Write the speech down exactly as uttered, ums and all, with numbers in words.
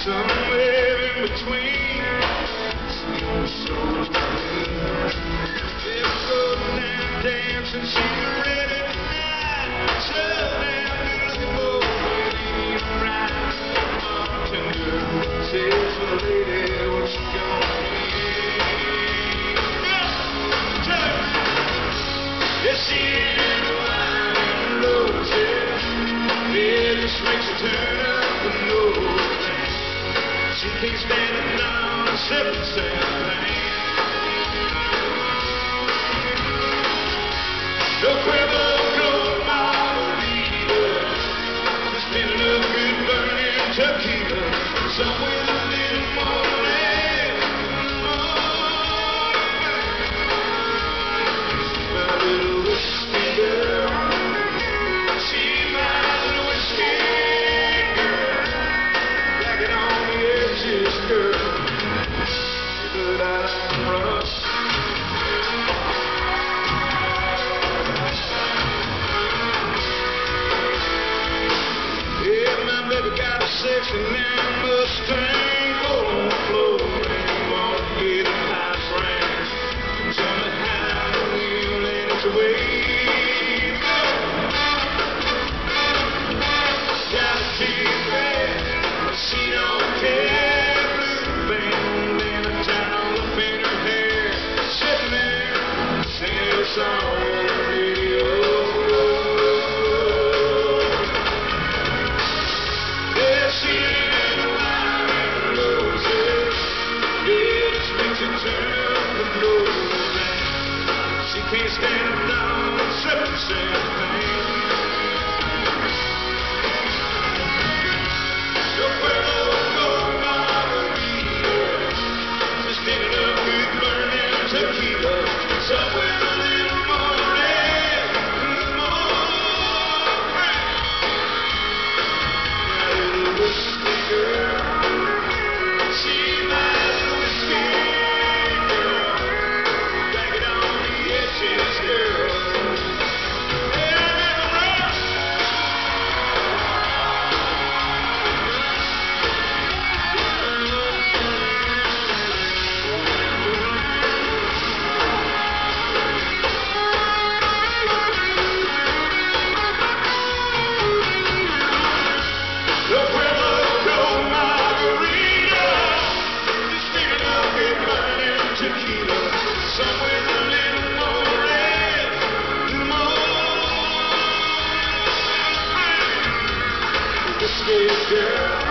somewhere in between. So they'll go down dancing, cigarette tonight. So damn good looking boy, ain't right. Bartender says to the lady, what you gonna need? Yes, she ain't wine and roses. Yeah, this makes her turn up the nose. She can't stand it down and sip the champagne. No Cuervo, no margarita, just been enough good burning tequila. Somewhere in the morning, she's my little whiskey girl. She's my little whiskey girl. Back it on the edges, girl. But I'm rough. Got a sixty-nine Mustang, gold on the floor, and wanna get a nice ring. Tell me how the wheel and it's away. Got a T-bag, but she don't care. Blue band and a towel up in her hair, sitting there singing a song on the radio. She can't stand it down and sip the champagne. No Cuervo, no margarita, just ain't enough good burning tequila. Somewhere in the little morning, morning. My little whiskey girl, she's my little whiskey girl. Back it on the edges, girl. No Cuervo, no margarita, just big enough good burning tequila. Somewhere in the little morning, morning. Whiskey girl.